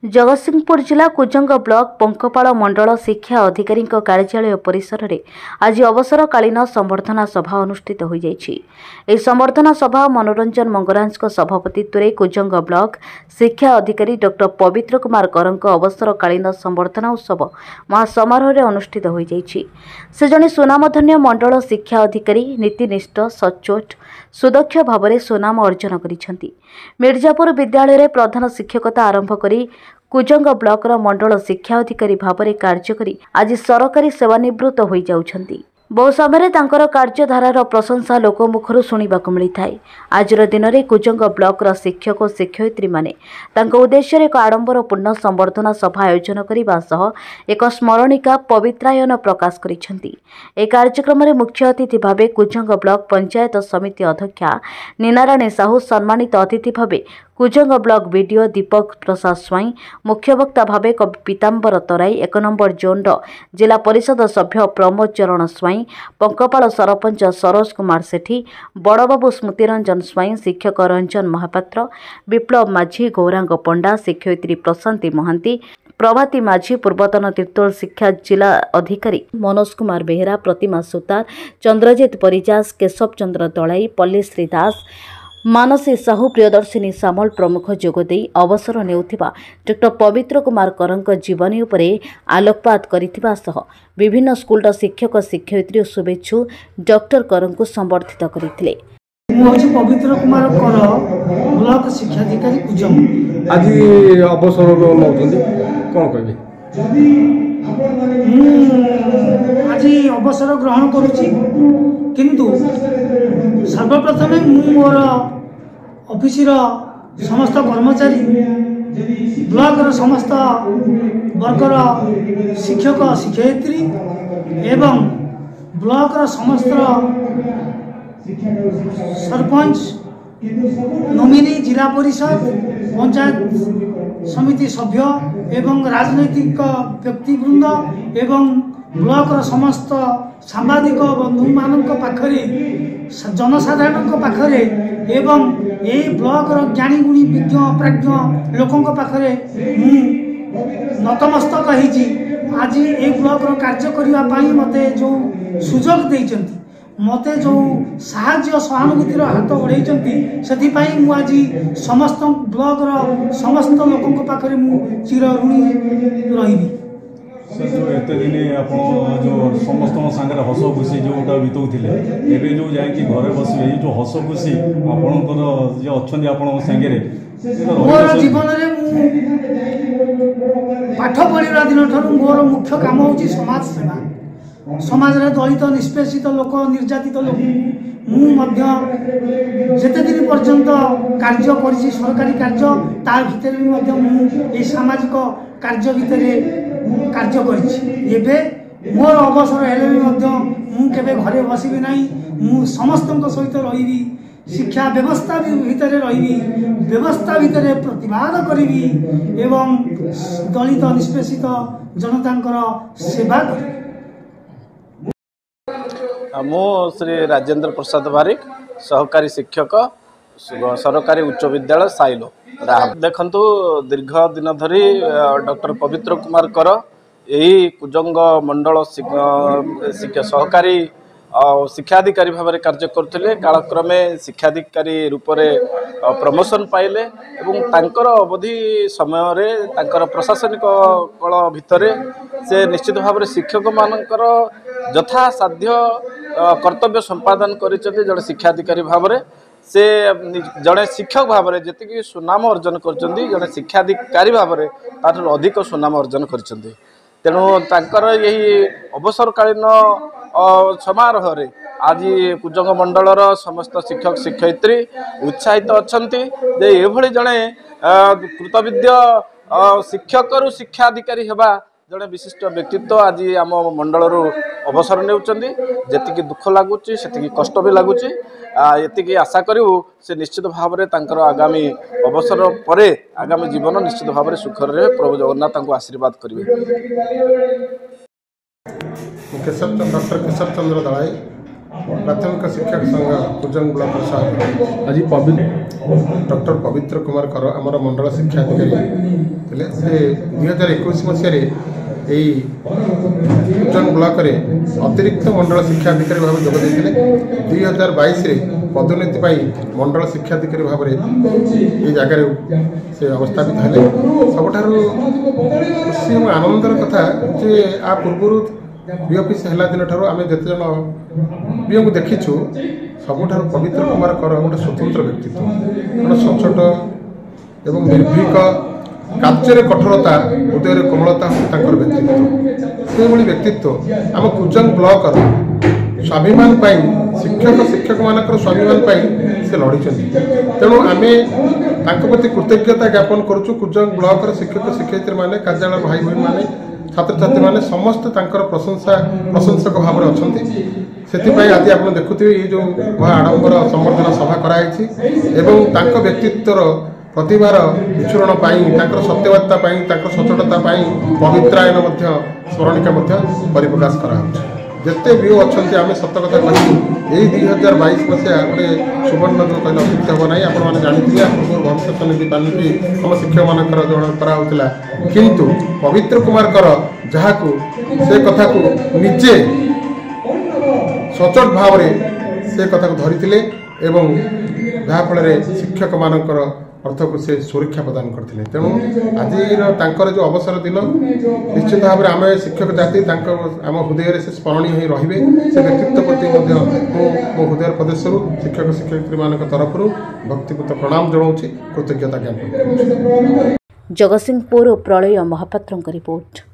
जगतसिंहपुर जिला कुजंग ब्लॉक पंकपाल मंडल शिक्षा अधिकारी कार्यालय परिसर में आज अवसरकालीन संबर्धना सभा अनुष्ठित हो जाइछि। एही संबर्धना सभा मनोरंजन मंगराज सभापतित्व में कुजंग ब्लॉक शिक्षा अधिकारी डॉक्टर पवित्र कुमार करंक अवसरकालीन संबर्धना उत्सव महासमारोह अनुष्ठित हो जाइछि। से जने सुनामधन्य मंडल शिक्षा अधिकारी नीतिनिष्ठ सचोट सुदक्ष भाव में सुनाम अर्जन करिसेंति। मिर्जापुर विद्यालय में प्रधान शिक्षकता आरंभ करी कुजंग ब्लॉकर मंडल शिक्षा अधिकारी भाव में कार्य करी आज सरकारी सेवानिवृत्त हो जाउछंती। बहु समय तांकर कार्यधारार प्रशंसा लोकमुखर शुणा मिलता है। आजर दिन में कुजंग ब्लॉकर शिक्षक और शिक्षयित्री माने तांको उद्देश्य एक आडंबरपूर्ण संबर्धना सभा आयोजन करने सह एक स्मरणिका पवित्रायन प्रकाश करिसेंति। ए कार्यक्रम में मुख्य अतिथि भाव कुजंग ब्लॉक पंचायत समिति अध्यक्षा नीनाराणी साहू, सम्मानित अतिथि भाव कुजंग ब्लॉक वीडियो दीपक प्रसाद स्वाई, मुख्य वक्ता भाव कवि पीताम्बर तराई, 1 नंबर जोन जिला परिषद सभ्य प्रमोद चरण स्वाई, पंकपाल सरपंच सरोज कुमार सेठी, बड़बाबू स्मृतिरंजन स्वाई, शिक्षक रंजन महापात्र, विप्लव माझी, गौरांग पंडा, शिक्षयित्री प्रशांति महांती, प्रभाती माझी, पूर्वतन तीर्तोल शिक्षा जिला अधिकारी मनोज कुमार बेहेरा, प्रतिमा सुतार, चंद्रजित परिजास, केशव चंद्र दलाई, पल्लीश्री दास, मानसी साहू, प्रियदर्शिनी सामल प्रमुख जोगदे अवसर नेउथिबा डॉक्टर पवित्र कुमार करंक जीवनी उपरे आलोकपात करिथिबा सह विभिन्न स्कूल शिक्षक शिक्षयित्री और शुभेच्छु डॉक्टर करंक संबर्धित करथिले। पवित्र कुमार कर ब्लॉक शिक्षाधिकारी कुजंग आज अवसर नौछंती कोन कहबे? आज अवसर ग्रहण करुछि, किंतु सर्वप्रथमे मोर ऑफिसर समस्त कर्मचारी ब्लॉक समस्त वर्गर शिक्षक शिक्षयित्री एवं ब्लॉक समस्त सरपंच नोमिनी जिला परिषद पंचायत समिति सभ्य एवं राजनैतिक व्यक्तिवृंद एवं ब्लॉक समस्त सांबादिक बंधु मान पाखरे जनसाधारण पाखरे एवं यही ब्लॉक ज्ञानी गुणी विज्ञ प्राज्ञ लोकों पाखरे नतमस्तक होइछि। आज ए ब्लॉक कार्य करने मते जो सुजोग देइछंती, मते जो साहाय्य सहानुभूतिर हाथ बढ़ाई से आज समस्त ब्लॉक समस्त लोकों पाखरे मु चिर ऋणी रही। जो एत दिन आप जो समस्त सागर हस खुशी जोटा बिताऊे एवं जो जाकि घरे बसवे जो हस खुशी आपणकर जे अच्छा आपण सागे मोर जीवन पाठ पढ़ा दिन ठार मोर मुख्य काम हूँ समाज सेवा। समाज रे दलित निष्पेषित लोक निर्यातित लोक मुझे दिन पर्यंत कार्य कर सरकारी कार्य तार भितर भी सामाजिक कार्य भितर कार्य कर मोर अवसर हेले घरे बसबी ना, मु समस्त सहित रही शिक्षा व्यवस्था भितर रही व्यवस्था भितर प्रतिवाद करी एवं दलित निष्पेषित जनतांकर सेवा करी। मो श्री राजेंद्र प्रसाद बारिक सहकारी शिक्षक सरकारी उच्च विद्यालय साइलो राम। देखंतु दीर्घ दिन धरी डॉक्टर पवित्र कुमार कर यही कुजंग मंडल सहकारी शिक्षाधिकारी भाव में कार्य करते कालक्रमे शिक्षाधिकारी रूप में प्रमोशन पाइले एवं तांकर अवधि समय तांकर प्रशासनिक कल भितर से निश्चित भाव में शिक्षक मानकर यथासाध्य कर्तव्य संपादन कर जड़े शिक्षाधिकारी भाव में से जड़े शिक्षक भाव में जी सुनाम अर्जन कर शिक्षाधिकारी भाव में तार अधिक सुनाम अर्जन कर तेणु तांकर यही अवसरकालीन समारोह रे आज कुजंग मंडलर समस्त शिक्षक शिक्षयित्री उत्साहित अछंती जे एभली जड़े कृतविद्य शिक्षक रु शिक्षाधिकारी हेबा जड़े विशिष्ट व्यक्तित्व आज आम मंडल अवसर नेउचंदी। जेतिकी दुख लगुच से कष्ट भी लगुच ये आशा करूँ से निश्चित भाव में तांकर आगामी अवसर पर आगामी जीवन निश्चित भाव में सुखर रहे। प्रभु जगन्नाथ आशीर्वाद करेंगे। डॉक्टर केशव चंद्र दलाई प्राथमिक शिक्षक संघ कुजंग ब्लॉक आज डॉक्टर पवित्र कुमार कर आमर मंडल शिक्षा अधिकारी କରିଥିଲେ ସେ 2021 ମସିହାରେ এই কুজଙ୍ଗ ବ୍ଲକରେ ଅତିରିକ୍ତ ମଣ୍ଡଳ ଶିକ୍ଷାଧିକାରୀ ଭାବେ ଯୋଗ ଦେଇଥିଲେ। 2022ରେ ପଦୋନ୍ନତି ପାଇଁ ମଣ୍ଡଳ ଶିକ୍ଷାଧିକାରୀ ଭାବରେ এই ଜାଗାରେ ସେ ଅବସ୍ଥାପିତ ହେଲେ। ସବୁଠାରୁ ଖୁସି ଏବଂ ଆନନ୍ଦର କଥା ଯେ ଆ ପୂର୍ବରୁ ବିଓ ଅଫିସ୍ ହେଲା ଦିନଠାରୁ ଆମେ ଯେତେ ଜଣ ବିଓଙ୍କୁ ଦେଖିଛୁ ସବୁଠାରୁ ପବିତ୍ର କୁମାର କର ଗୋଟେ ସ୍ୱତନ୍ତ୍ର ବ୍ୟକ୍ତିତ୍ୱ, ଗୋଟେ ସଚ୍ଚୋଟ ଏବଂ ନିର୍ଭୀକ, କାର୍ଯ୍ୟରେ କଠୋରତା, ହୃଦୟରେ କୋମଳତା ହେଉଛି ତାଙ୍କର ବ୍ୟକ୍ତିତ୍ୱ। ସେଭଳି ବ୍ୟକ୍ତିତ୍ୱ ଆମ କୁଜଙ୍ଗ ବ୍ଲକର ସ୍ୱାଭିମାନ ପାଇଁ, ଶିକ୍ଷକମାନଙ୍କର ସ୍ୱାଭିମାନ ପାଇଁ ସେ ଲଢ଼ିଛନ୍ତି। ତେଣୁ ଆମେ ତାଙ୍କ ପ୍ରତି କୃତଜ୍ଞତା ଜ୍ଞାପନ କରୁଛୁ। କୁଜଙ୍ଗ ବ୍ଲକର ଶିକ୍ଷକ ଶିକ୍ଷୟିତ୍ରୀମାନେ, କାର୍ଯ୍ୟାଳୟ ଭାଇ ଭଉଣୀମାନେ, ଛାତ୍ରଛାତ୍ରୀମାନେ ସମସ୍ତେ ତାଙ୍କର ପ୍ରଶଂସକ ଭାବରେ ଅଛନ୍ତି। ସେଥିପାଇଁ ଆଜି ଆପଣ ଦେଖୁଥିବେ ଏଇ ଯେଉଁ ମହା ଆଡ଼ମ୍ବର ସମ୍ବର୍ଦ୍ଧନା ସଭା କରାଯାଇଛି ଏବଂ ତାଙ୍କ ବ୍ୟକ୍ତିତ୍ୱର ପ୍ରତିଭାର ବିଚରଣ ପାଇଁ, ତାଙ୍କର ସତ୍ୟବାଦିତା ପାଇଁ, ତାଙ୍କର ସଚ୍ଚୋଟତା ପାଇଁ ପବିତ୍ରାୟନ ମଧ୍ୟ ସ୍ମରଣିକା ମଧ୍ୟ ପରିପ୍ରକାଶ କରାଯାଉଛି। ଯେତେ ବିଓ ଅଛନ୍ତି ଆମେ ସତ କଥା କହିବୁ ଏଇ 2022 ମସିହା ଗୋଟେ ସୁବର୍ଣ୍ଣ ଯୋଗ କହିଲେ ଅତ୍ୟୁକ୍ତି ହେବ ନାହିଁ। ଆପଣମାନେ ଜାଣିଥିବେ ପୂର୍ବରୁ ଭବିଷ୍ୟତ ନିଧି ପାଣ୍ଠି ଆମ ଶିକ୍ଷକମାନଙ୍କର ଯୋଗାଣ କରାହେଉଥିଲା, କିନ୍ତୁ ପବିତ୍ର କୁମାରଙ୍କର ଯାହାକୁ ସେ କଥାକୁ ନିଜେ ସଚ୍ଚୋଟ ଭାବରେ ସେ କଥାକୁ ଧରିଥିଲେ ଏବଂ ଯାହାଫଳରେ ଶିକ୍ଷକମାନଙ୍କର ଅର୍ଥକୁ ସେ ସୁରକ୍ଷା ପ୍ରଦାନ କରିଥିଲେ। ତେଣୁ ଆଜିର ତାଙ୍କର ଯେଉଁ ଅବସର ଦିନ ନିଶ୍ଚିତ ଭାବରେ ଆମେ ଶିକ୍ଷକ ଜାତି ତାଙ୍କ ଆମ ହୃଦୟରେ ସେ ସ୍ମରଣୀୟ ହୋଇ ରହିବେ। ସେ ବ୍ୟକ୍ତିତ୍ୱ ପ୍ରତି ମଧ୍ୟ ମୁଁ ମୋ ହୃଦୟର ପ୍ରଦେଶରୁ ଶିକ୍ଷକ ଶିକ୍ଷୟିତ୍ରୀମାନଙ୍କ ତରଫରୁ ଭକ୍ତିପୂତ ପ୍ରଣାମ ଜଣାଉଛି, କୃତଜ୍ଞତା ଜ୍ଞାପନ କରୁଛି। ଜଗତସିଂହପୁର ପ୍ରଳୟ ମହାପାତ୍ରଙ୍କ ରିପୋର୍ଟ।